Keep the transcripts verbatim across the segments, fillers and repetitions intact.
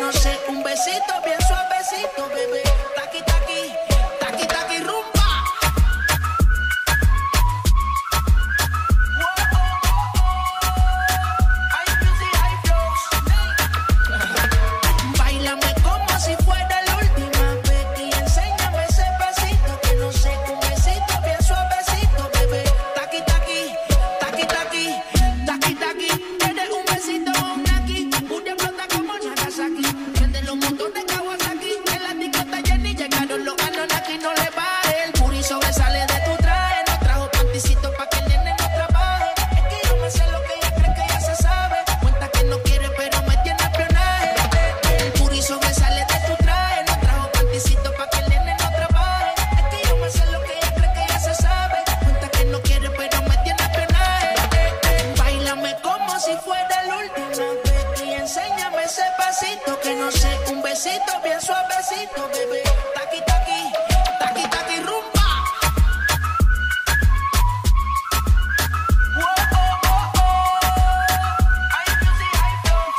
no sé, un besito bien suavecito, bebé. Taqui, taqui, taqui, taqui, rumba. Báilame como si fuera la última vez y enséñame ese pasito que no sé, un besito bien suavecito, bebé. Taqui, taqui, taqui, taqui, taqui, taqui. Tienes un besito o un aquí, un explota como Nagasaki. Prende los motores Kawasaki, en la discota Jenny llegaron los Anunnaki. No le baje, el puri sobresale de tu traje. No trajo panticito pa' que el nene no trabaje. Es que yo me sé lo que ella cree que ella se sabe. Cuenta que no quiere pero me tiene espionaje. El puri sobresale de tu traje. No trajo panticito pa' que el nene no trabaje. Es que yo me sé lo que ella cree que ella se sabe. Cuenta que no quiere pero me tiene espionaje. Báilame como si fuera la última vez y enséñame ese pasito que no sé, un besito bien suavecito, bebé. Taqui, taqui, taqui, taqui, rumba. Whoa, oh, oh, oh. Hay music, hay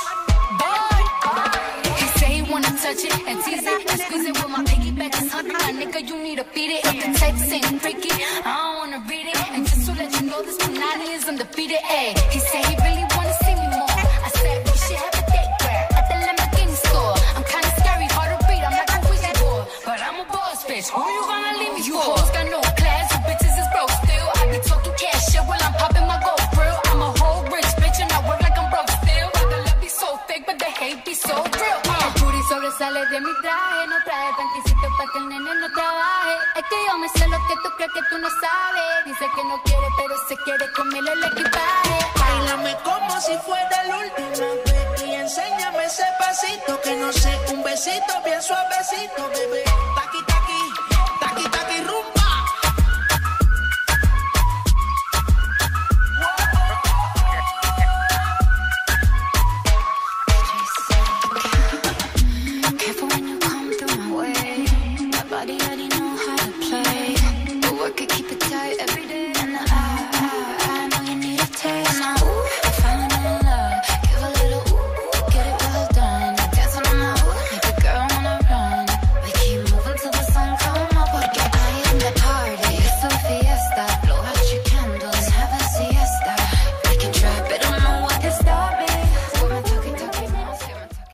flows. He say he wanna touch it and tease it and squeeze it with my piggyback. It's hungry, my nigga, you need to beat it. If the text ain't freaky, I don't wanna read it. And just to let you know, this Punani is undefeated. Ay, he say he really wanna see me more. I said we should have a date where at the Lamborghini store. I'm kinda scary, hard to read. I'm like a wizard boy, but I'm a boss bitch. Who you gonna leave me you for? You hoes got no class, you bitches is broke still. I be talking cash shit while I'm popping my gold grill. I'm a whole rich bitch and I work like I'm broke still. The love be so fake, but the hate be so real. Uh. El puri sobresale de mi traje, no traje panticito pa' que el nene no trabaje. Es que yo me sé lo que tú crees que tú no sabes. Dice que no quiere, pero se quiere comerle el equipaje. Báilame como si fuera la última vez y enséñame ese pasito que no sé, un besito bien suavecito, bebé. Taqui, taqui, taqui, taqui, rumba. Careful when you come through my way. My body already know how to play. The work could keep it tight every day.